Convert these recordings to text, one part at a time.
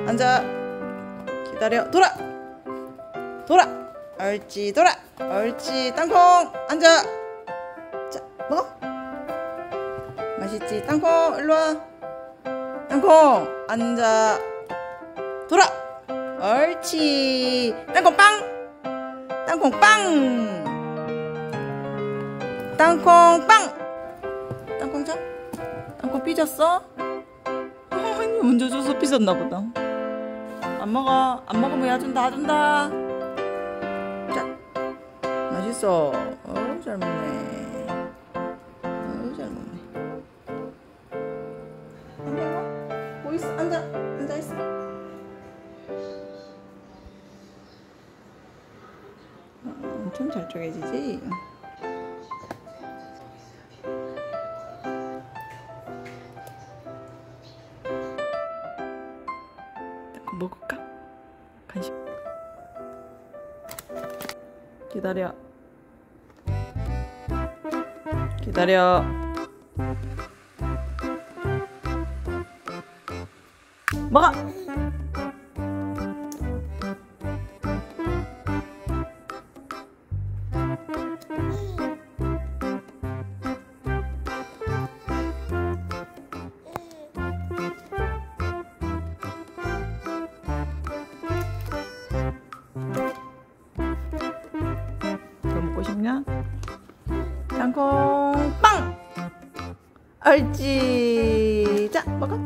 앉아. 기다려. 돌아. 돌아. 옳지. 돌아. 옳지. 땅콩. 앉아. 자, 먹어. 맛있지? 땅콩 일로와. 땅콩 앉아. 돌아. 옳지. 땅콩 빵. 땅콩 빵. 땅콩 빵. 땅콩 자. 땅콩 삐졌어? 먼저 줘서 삐졌나보다. 안 먹어. 안 먹으면 야 준다. 준다. 자, 맛있어. 잘 먹네. 잘 먹네. 앉아. 있어. 앉아. 앉아 있어. 엄청 잘 쪼개지지? 먹을까? 간식. 기다려. 기다려. 먹어. 먹고 싶냐? 땅콩 빵! 옳지. 자, 먹어.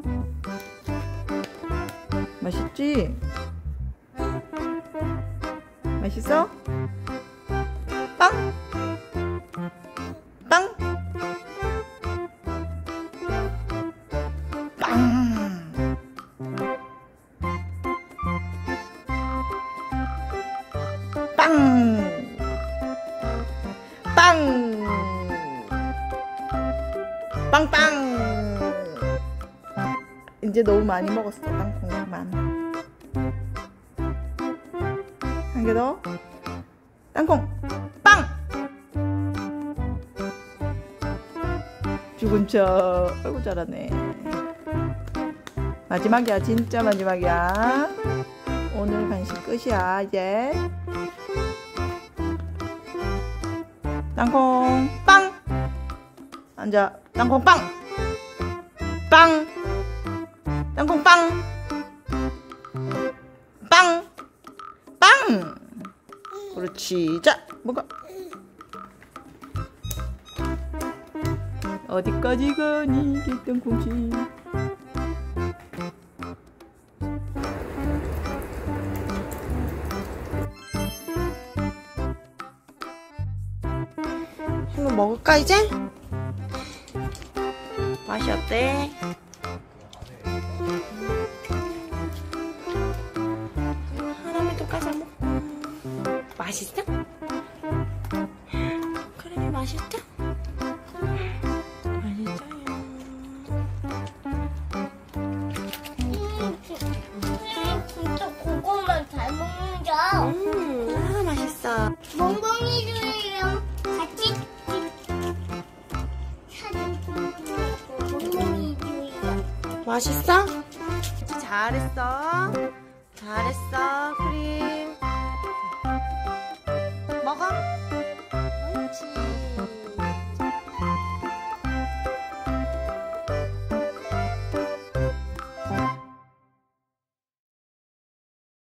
맛있지? 맛있어? 빵! 빵! 빵! 빵! 빵! 빵빵! 이제 너무 많이 먹었어. 땅콩만 한 개 더. 땅콩 빵! 죽은 척. 아이고 잘하네. 마지막이야. 진짜 마지막이야. 오늘 간식 끝이야 이제. 땅콩 빵! 앉아. 땅콩 빵! 빵! 땅콩 빵! 빵! 빵! 그렇지. 자, 먹어. 어디까지 가니 땅콩씨. 이거 먹을까 이제? 맛이 어때? 하람이도 까서 먹고. 맛있어? 그래 맛있어? 맛있어요. 진짜 그거만 잘 먹는다. 맛있어. 멍멍이들이랑 같이 사진 찍고 멍멍이들이랑. 맛있어? 잘했어. 잘했어.